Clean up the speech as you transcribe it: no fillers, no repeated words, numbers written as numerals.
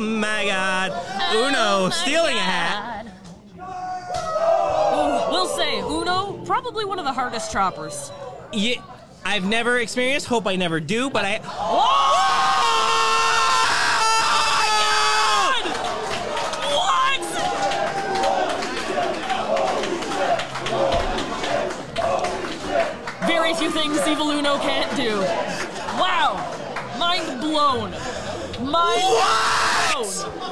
my God. Uno stealing a hat. Ooh, we'll say, Uno, probably one of the hardest choppers. Yeah, I've never experienced, hope I never do, but I... Very few things Evil Uno can't do. Wow! Mind blown. Mind blown.